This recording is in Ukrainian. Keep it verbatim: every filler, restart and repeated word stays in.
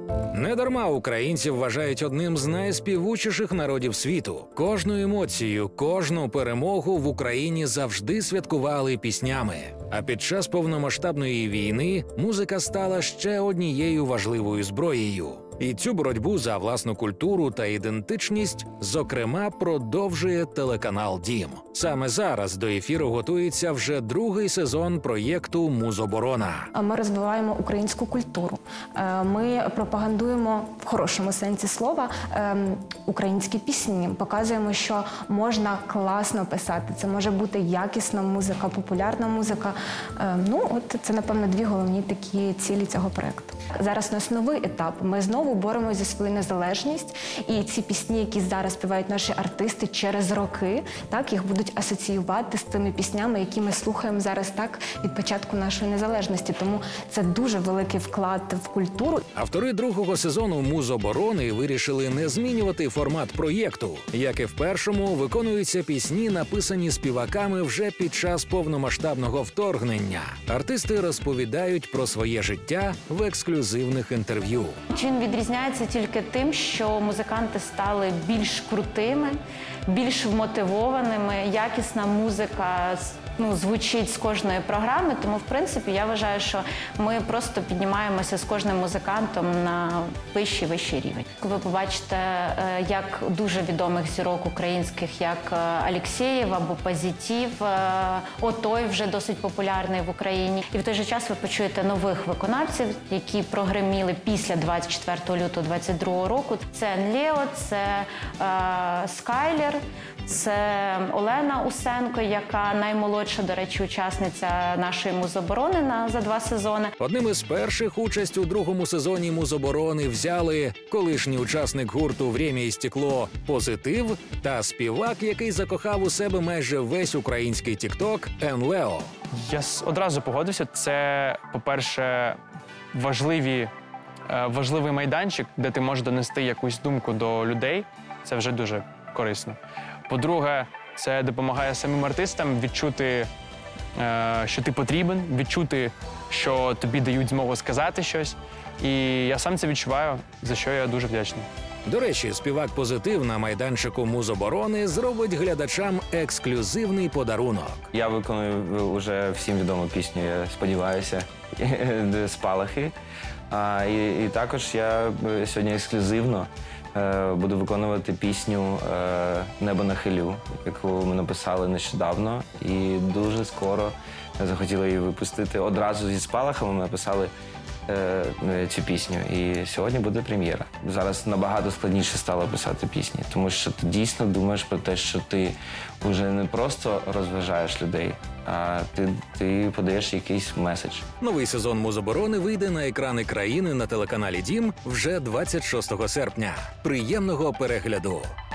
Недарма українців вважають одним з найспівучіших народів світу. Кожну емоцію, кожну перемогу в Україні завжди святкували піснями. А під час повномасштабної війни музика стала ще однією важливою зброєю. І цю боротьбу за власну культуру та ідентичність, зокрема, продовжує телеканал «Дім». Саме зараз до ефіру готується вже другий сезон проєкту «Музоборона». Ми розвиваємо українську культуру. Ми пропагандуємо в хорошому сенсі слова українські пісні. Показуємо, що можна класно писати. Це може бути якісна музика, популярна музика. Ну, от це, напевно, дві головні такі цілі цього проєкту. Зараз у нас новий етап. Ми знову боремося за свою незалежність. І ці пісні, які зараз співають наші артисти через роки, так, їх будуть асоціювати з тими піснями, які ми слухаємо зараз так від початку нашої незалежності. Тому це дуже великий вклад в культуру. Автори другого сезону «Музоборони» вирішили не змінювати формат проєкту. Як і в першому, виконуються пісні, написані співаками вже під час повномасштабного вторгнення. Артисти розповідають про своє життя в ексклюзивних інтерв'ю. Він відрізняється тільки тим, що музиканти стали більш крутими, більш вмотивованими, якісна музика ну, звучить з кожної програми, тому, в принципі, я вважаю, що ми просто піднімаємося з кожним музикантом на вищий, вищий рівень. Ви побачите, як дуже відомих зірок українських, як Алєксєєв або Позитив, Отой вже досить популярний в Україні. І в той же час ви почуєте нових виконавців, які прогреміли після двадцять четвертого лютого двадцять другого року. Це Енлео, це е, Скайлер, це Олена Усенко, яка наймолодша, до речі, учасниця нашої «Музоборони» на, за два сезони. Одним із перших участь у другому сезоні «Музоборони» взяли колишній учасник гурту «Время і стекло» Позитив та співак, який закохав у себе майже весь український тік-ток Енлео. Я одразу погодився. Це, по-перше, важливі, важливий майданчик, де ти можеш донести якусь думку до людей. Це вже дуже корисно. По-друге, це допомагає самим артистам відчути, що ти потрібен, відчути, що тобі дають змогу сказати щось. І я сам це відчуваю, за що я дуже вдячний. До речі, співак «Позитив» на майданчику «Музоборони» зробить глядачам ексклюзивний подарунок. Я виконую вже всім відому пісню, я сподіваюся, «Спалахи». А, і, і також я сьогодні ексклюзивно е, буду виконувати пісню е, «Небо нахилю», яку ми написали нещодавно. І дуже скоро захотіли її випустити. Одразу зі «Спалахами» ми написали е, цю пісню. І сьогодні буде прем'єра. Зараз набагато складніше стало писати пісні, тому що ти дійсно думаєш про те, що ти вже не просто розважаєш людей, а ти, ти подаєш якийсь меседж. Новий сезон «Музоборони» вийде на екрани країни на телеканалі «Дім» вже двадцять шостого серпня. Приємного перегляду!